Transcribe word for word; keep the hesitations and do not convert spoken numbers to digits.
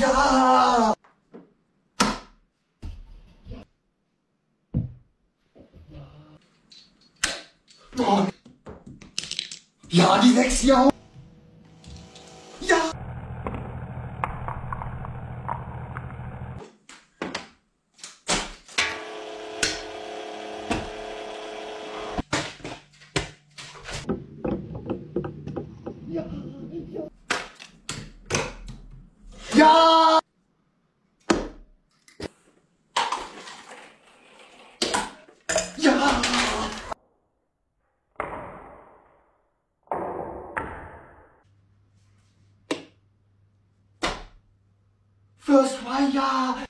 Ja! Oh. Ja, die sechs hier. Ja! Ja! Ja! First try, ja!